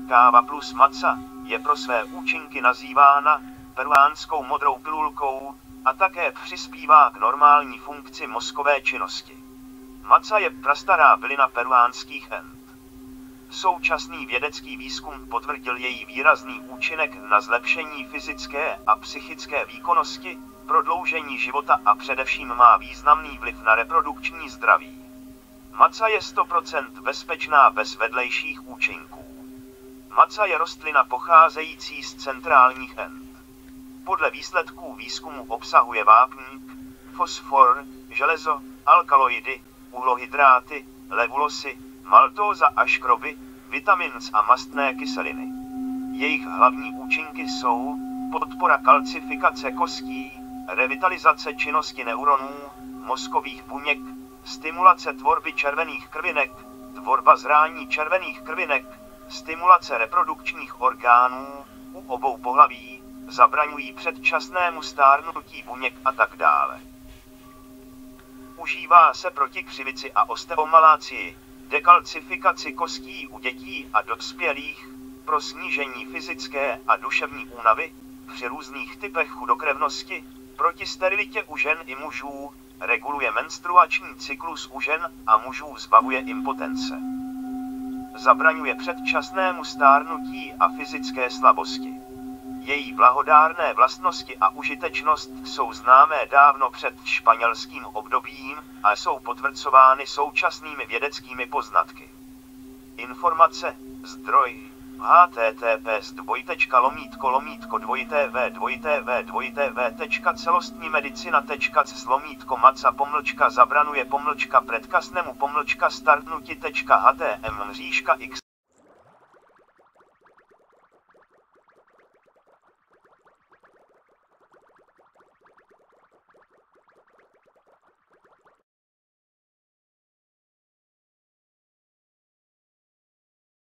Káva plus matza je pro své účinky nazývána peruánskou modrou pilulkou a také přispívá k normální funkci mozkové činnosti. Matza je prastará bylina peruánských End. Současný vědecký výzkum potvrdil její výrazný účinek na zlepšení fyzické a psychické výkonnosti, prodloužení života a především má významný vliv na reprodukční zdraví. Matza je 100% bezpečná bez vedlejších účinků. Matza je rostlina pocházející z centrálních End. Podle výsledků výzkumu obsahuje vápník, fosfor, železo, alkaloidy, uhlohydráty, levulosy, maltóza a škroby, vitamins a mastné kyseliny. Jejich hlavní účinky jsou podpora kalcifikace kostí, revitalizace činnosti neuronů, mozkových buněk, stimulace tvorby červených krvinek, tvorba zrání červených krvinek, stimulace reprodukčních orgánů u obou pohlaví, zabraňují předčasnému stárnutí buněk a tak dále. Užívá se proti křivici a osteomalácii, dekalcifikaci kostí u dětí a dospělých, pro snížení fyzické a duševní únavy, při různých typech chudokrevnosti, proti sterilitě u žen i mužů, reguluje menstruační cyklus u žen a mužů, zbavuje impotence. Zabraňuje předčasnému stárnutí a fyzické slabosti. Její blahodárné vlastnosti a užitečnost jsou známé dávno před španělským obdobím a jsou potvrzovány současnými vědeckými poznatky. Informace, zdroj, https://www.celostnímedicina.cz/matza-zabranuje-předčasnému-startnuti.htm x